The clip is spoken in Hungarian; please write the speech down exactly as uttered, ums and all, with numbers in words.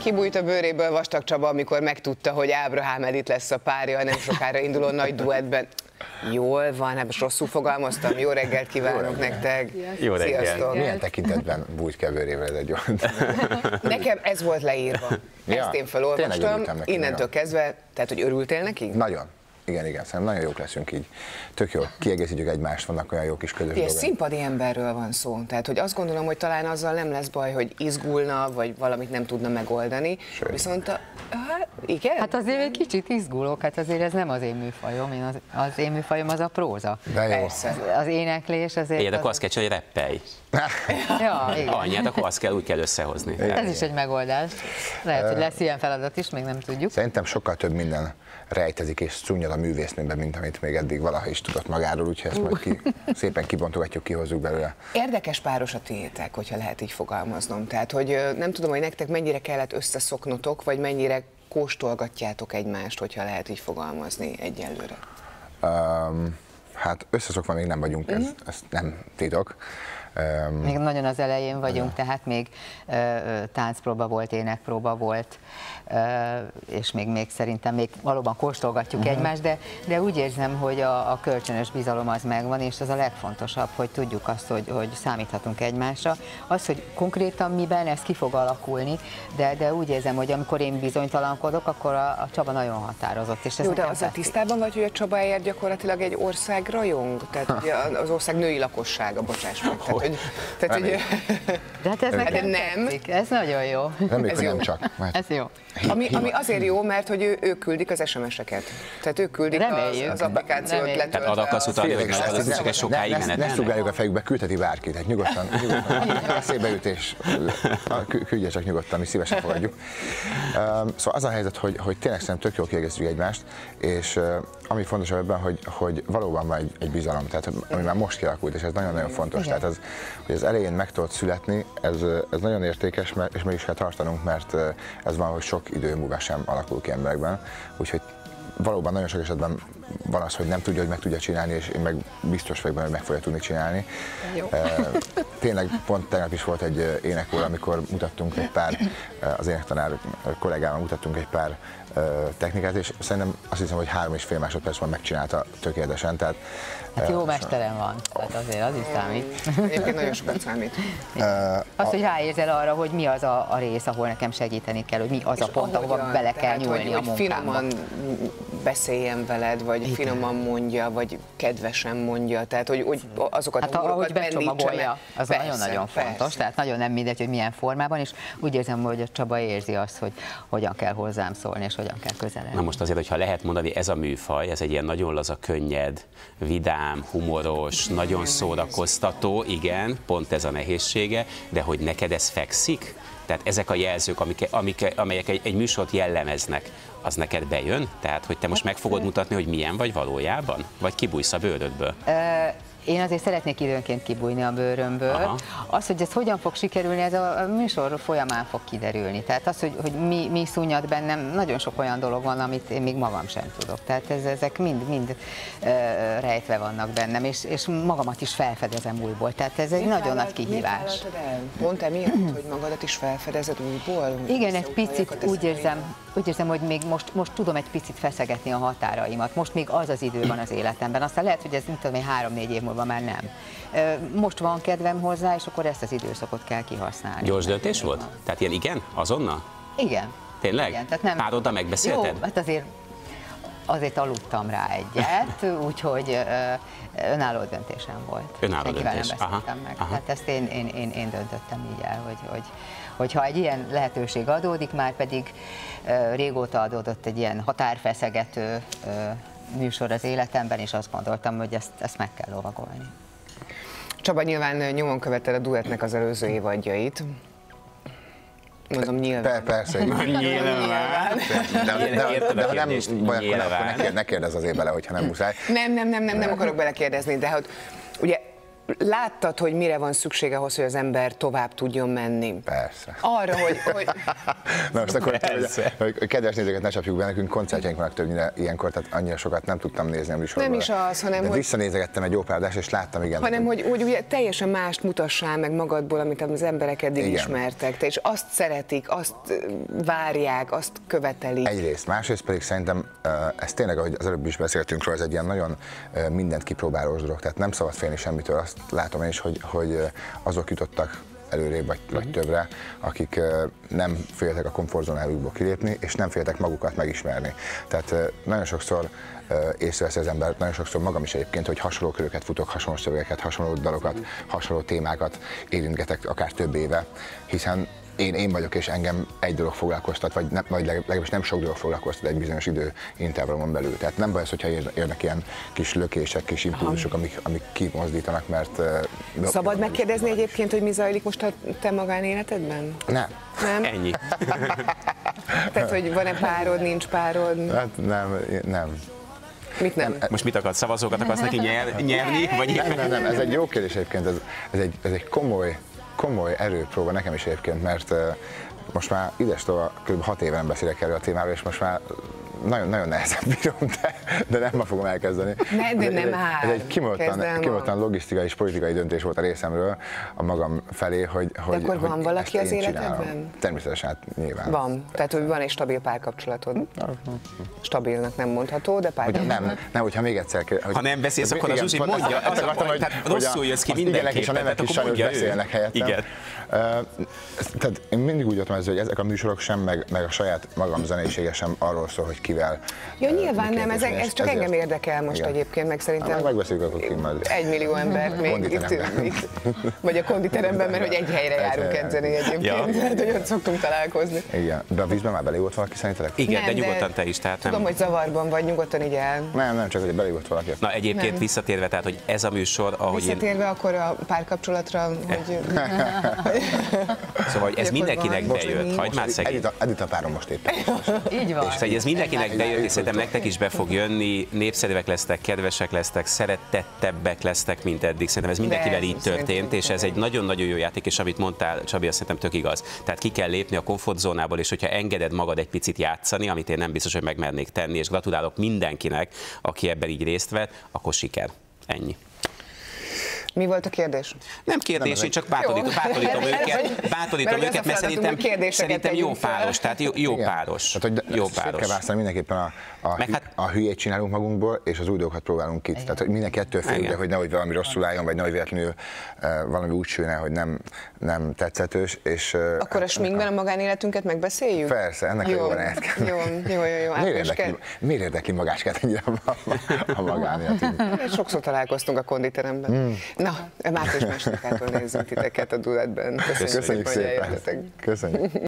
Kibújt a bőréből Vastag Csaba, amikor megtudta, hogy Ábrahám Edith lesz a párja a nem sokára induló nagy duettben. Jól van, hát most rosszul fogalmaztam. Jó reggelt kívánok nektek. Jó reggelt. Sziasztok. Milyen tekintetben bújt ki a bőrével ez egy jó? Nekem ez volt leírva. Ja, Ezt én felolvastam, innentől kezdve, tehát hogy örültél neki? Nagyon. Igen, igen, szerintem nagyon jók leszünk így. Tök jó, kiegészítjük egymást, vannak olyan jó kis közös Ilyen dolgok. színpadi emberről van szó, tehát hogy azt gondolom, hogy talán azzal nem lesz baj, hogy izgulna, vagy valamit nem tudna megoldani. Sőt. Viszont, a, hát igen? Hát azért egy kicsit izgulok, hát azért ez nem az én műfajom, én az, az én műfajom az a próza. De jó. Persze. Az éneklés azért... Egyed, akkor az... azt kell csinálni, hogy rappelj. Ja, igen. Anyját, akkor azt kell, úgy kell összehozni. Ez is egy megoldás. Lehet, hogy lesz ilyen feladat is, még nem tudjuk. Szerintem sokkal több minden rejtezik és szunnyad a művésznőben, mint amit még eddig valaha is tudott magáról, úgyhogy ezt majd ki, szépen kibontogatjuk, kihozzuk belőle. Érdekes páros a tiétek, hogyha lehet így fogalmaznom. Tehát, hogy nem tudom, hogy nektek mennyire kellett összeszoknotok, vagy mennyire kóstolgatjátok egymást, hogyha lehet így fogalmazni egyelőre. Um, hát összeszokva még nem vagyunk, ez, ez nem titok. Um, Még nagyon az elején vagyunk, tehát még ö, táncpróba volt, énekpróba volt, ö, és még, még szerintem még valóban kóstolgatjuk uh-huh. egymást, de, de úgy érzem, hogy a, a kölcsönös bizalom az megvan, és az a legfontosabb, hogy tudjuk azt, hogy, hogy számíthatunk egymásra. Az, hogy konkrétan miben ez ki fog alakulni, de, de úgy érzem, hogy amikor én bizonytalankodok, akkor a, a Csaba nagyon határozott. És ez Jó, de azzal tisztában vagy, hogy a Csabaért gyakorlatilag egy ország rajong? Tehát ugye az ország női lakossága, bocsáss meg. Tehát, hogy, tehát, hogy, de hát ez nekem nem. tetszik, ez nagyon jó. Reméljük, hogy jó. nem csak. Mert Ez jó. Ami, ami azért jó, mert hogy ő, ők küldik az es em es-eket. Tehát ők küldik az, az applikációt letöltve. Tehát ad akarsz utalni, hogy Félek, az ezt csak egy sokáig ne, menet. ne, ne szugáljuk a fejükbe, küldheti bárkit, hát nyugodtan, nyugodtan szébeütés, küldje csak nyugodtan, mi szívesen fogadjuk. Um, szóval az a helyzet, hogy, hogy tényleg szerintem tök jól kiegészítjük egymást, és uh, ami fontosabb ebben, hogy, hogy valóban van egy, egy bizalom, tehát ami már most kialakult, és ez nagyon-nagyon fontos. Tehát az, hogy az elején meg tudod születni, ez, ez nagyon értékes, mert, és meg is kell tartanunk, mert ez van, hogy sok idő múlva sem alakul ki emberekben. Úgyhogy valóban nagyon sok esetben van az, hogy nem tudja, hogy meg tudja csinálni, és én meg biztos vagyok benne, hogy meg fogja tudni csinálni. Jó. Tényleg pont tegnap is volt egy énekóra, amikor mutattunk egy pár, az énektanár kollégával mutattunk egy pár technikát, és szerintem azt hiszem, hogy három és fél másodpercben megcsinálta tökéletesen. Tehát, Hát jó mesterem van, tehát azért az is számít. Egyébként nagyon sokat számít. Az, hogy ráérzel arra, hogy mi az a, a rész, ahol nekem segíteni kell, hogy mi az a pont, ahova bele kell nyúlni hogy, a hogy munkámba. finoman beszéljen veled, vagy Igen. finoman mondja, vagy kedvesen mondja, tehát hogy, hogy azokat Hát a ahogy humorokat becsomagolja, az nagyon-nagyon fontos, persze. tehát nagyon nem mindegy, hogy milyen formában, és úgy érzem, hogy a Csaba érzi azt, hogy hogyan kell hozzám szólni, és hogyan kell közeledni. Na most azért, hogyha lehet mondani, ez a műfaj, ez egy ilyen nagyon laza, könnyed, vidám, humoros, nagyon szórakoztató, igen, pont ez a nehézsége, de hogy neked ez fekszik? Tehát ezek a jelzők, amik, amik, amelyek egy, egy műsort jellemeznek, az neked bejön? Tehát, hogy te most meg fogod mutatni, hogy milyen vagy valójában? Vagy kibújsz a bőrödből? Én azért szeretnék időnként kibújni a bőrömből. Aha. Az, hogy ez hogyan fog sikerülni, ez a műsor folyamán fog kiderülni. Tehát az, hogy, hogy mi, mi szúnyad bennem, nagyon sok olyan dolog van, amit én még magam sem tudok. Tehát ez, ezek mind, mind uh, rejtve vannak bennem, és, és magamat is felfedezem újból. Tehát ez egy nagyon nagy kihívás. Pont emiatt, hogy magadat is felfedezed újból? Igen, egy picit úgy érzem, úgy érzem, hogy még most, most tudom egy picit feszegetni a határaimat. Most még az az idő van az életemben. Aztán lehet, hogy ez nem tudom, három-négy év múlva már nem. Most van kedvem hozzá, és akkor ezt az időszakot kell kihasználni. Gyors döntés volt? Tehát ilyen igen? Azonnal? Igen. Tényleg? Igen, tehát nem... Pároddal megbeszélted? Jó, hát azért, azért aludtam rá egyet, úgyhogy önálló döntésem volt. Önálló Senkivel döntés. nem beszéltem Aha, meg. aha. Tehát ezt én, én, én, én döntöttem így el, hogy, hogy, hogyha egy ilyen lehetőség adódik, már pedig régóta adódott egy ilyen határfeszegető műsor az életemben, és azt gondoltam, hogy ezt, ezt meg kell lovagolni. Csaba, nyilván nyomon követted a duettnek az előző évadjait. Mondom, nyilván. Per, persze. Nyilván. De, de, de, de ha nem baj, akkor Nyilván. ne kérd, ne kérdezz azért bele, hogyha nem muszáj. Nem, nem, nem, nem, nem akarok belekérdezni, de hogy ugye láttad, hogy mire van szüksége ahhoz, hogy az ember tovább tudjon menni? Persze. Arra, hogy... hogy... Na most akkor, hogy, hogy kedves nézőket ne csapjuk be, nekünk koncertjeink vannak többnyire ilyenkor, tehát annyira sokat nem tudtam nézni a műsorban. Nem is az, hanem de hogy... visszanézegettem egy jó pár adást, és láttam, igen. Hanem, hogy úgy ugye teljesen mást mutassál meg magadból, amit az emberek eddig igen. ismertek. Te, és azt szeretik, azt várják, azt követelik. Egyrészt, másrészt pedig szerintem ez tényleg, ahogy az előbb is beszéltünk róla, ez egy ilyen nagyon mindent kipróbálós dolog, tehát nem szabad félni semmitől. Azt látom én is, hogy, hogy azok jutottak előrébb vagy, vagy többre, akik nem féltek a komfortzónájukból kilépni, és nem féltek magukat megismerni. Tehát nagyon sokszor észreveszi az ember, nagyon sokszor magam is egyébként, hogy hasonló köröket futok, hasonló szövegeket, hasonló dalokat, hasonló témákat érintgetek akár több éve, hiszen Én, én vagyok, és engem egy dolog foglalkoztat, vagy, ne, vagy legalábbis nem sok dolog foglalkoztat egy bizonyos idő intervallumon belül. Tehát nem baj az, hogyha érnek ilyen kis lökések, kis impulzusok, amik, amik kimozdítanak, mert... Uh, Szabad megkérdezni egyébként, hogy mi zajlik most a te magánéletedben? Nem. Nem? Ennyi. Tehát, hogy van-e párod, nincs párod? Hát nem, nem. Mit nem? Most mit akarsz, szavazókat akarsz neki nyer, nyerni? Vagy... Nem, nem, nem, ez egy jó kérdés egyébként, ez, ez, egy, ez egy komoly, komoly erőpróba nekem is egyébként, mert uh, most már idestől kb. hat éve nem beszélek erről a témáról, és most már nagyon, nagyon nehezen bírom, de, de nem ma fogom elkezdeni. Ne, de nem ez, áll. Ez egy kimondottan, kimondottan logisztikai és politikai döntés volt a részemről a magam felé, hogy, hogy de akkor hogy van valaki az életedben? Csinálom. Természetesen, hát nyilván. Van, tehát hogy van egy stabil párkapcsolatod. Stabilnak nem mondható, de párkapcsolat. Nem, nem, hogyha még egyszer... Hogy, ha nem beszélsz, akkor igen, a Zsuzsi mondja, azt akartam, hogy, tehát hogy rosszul jössz ki mindenképpen. És a nemek is sajnos beszélnek helyettem. Igen. Uh, tehát én mindig úgy jöttem ezzel, hogy ezek a műsorok sem, meg, meg a saját magam zenésége sem arról szól, hogy kivel. Jó, nyilván nem, ez, ez csak engem érdekel most igen. egyébként, meg szerintem hát, megbeszéljük akkor ki majd. Egy millió embert még itt, itt, vagy a konditeremben, mert hogy egy helyre járunk edzeni egyébként, ja. Tehát hogy ott szoktunk találkozni. Igen, de a vízben már belé volt valaki szerintetek? Igen, nem, de nyugodtan te is, tehát tudom, nem. hogy zavarban vagy, nyugodtan így el. Nem, nem, csak hogy belé volt valaki. Na egyébként nem. Visszatérve, tehát hogy ez a műsor, ahogy Visszatérve én... akkor a párkapcsolatra, hogy... Szóval ez mindenkinek bejött, hagyd már szegény. Edita párom most éppen. Így van. Szóval ez mindenkinek bejött, és szerintem nektek is be fog jönni, népszerűek lesztek, kedvesek lesztek, szeretettebbek lesztek, mint eddig. Szerintem ez mindenkivel így történt, és ez egy nagyon-nagyon jó játék, és amit mondtál, Csabi, azt szerintem tök igaz. Tehát ki kell lépni a komfortzónából, és hogyha engeded magad egy picit játszani, amit én nem biztos, hogy megmernék tenni, és gratulálok mindenkinek, aki ebben így részt vett, akkor siker. Ennyi. Mi volt a kérdés? Nem kérdés, nem, én csak bátorítom, bátorítom őket, bátorítom mert őket, mert szerintem, szerintem jó páros, tehát jó, jó páros. Tehát, hogy jó páros. Kell választani mindenképpen a, a, hü, hát, a hülyét csinálunk magunkból, és az új dolgokat próbálunk ki. Tehát, hogy mindenki ettől fél, de hogy nehogy valami rosszul álljon, vagy nehogy véletlenül uh, valami úgy sülne, hogy nem, nem tetszetős. És, uh, akkor a sminkben a magánéletünket megbeszéljük? Persze, ennek jó, a jó lehet kell. Jó, jó, jó, jó. Miért érdekli, miért érdekli magáskát ennyire a, a magánéletünk? Sokszor találkoztunk a konditeremben. Mm. Na, Márton Másodikától nézzük titeket a duettben. Köszönjük, Köszönjük szépen. Köszönjük.